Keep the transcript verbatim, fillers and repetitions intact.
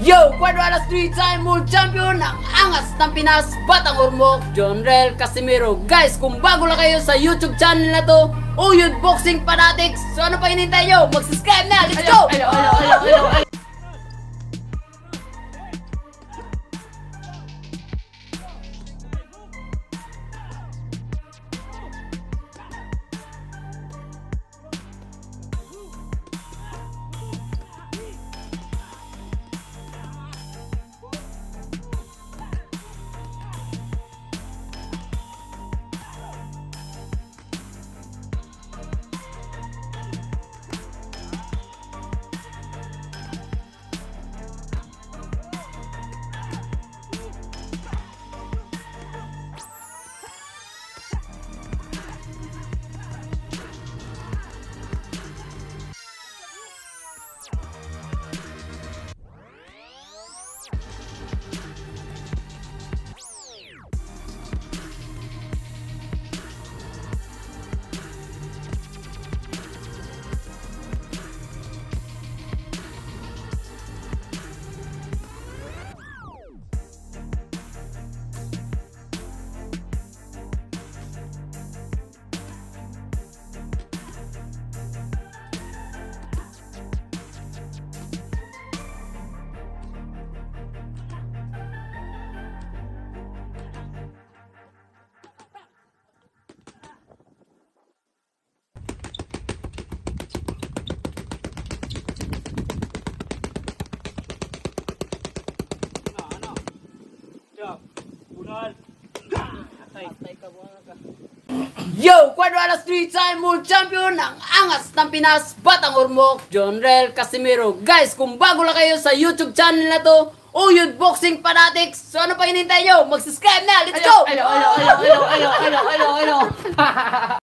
Yo! Quadro alas three-time world champion ng angas ng Pinas, Batang Ormoc, Jonrel Casimero. Guys, kung bago lang kayo sa YouTube channel na to, Oyod Boxing Fanatics, so ano pa hinintay nyo? Mag-subscribe na! Let's go! Hello, hello, hello, hello, hello. Yo! Quadro alas three-time world champion ng angas ng Pinas, Batang Ormoc, Jonrel Casimero. Guys, kung bago lang kayo sa YouTube channel na to, Oyod Boxing Fanatics, so ano pa hinintay nyo? Mag-subscribe na! Let's go! Hello, hello, hello, hello, hello, hello, hello, hello.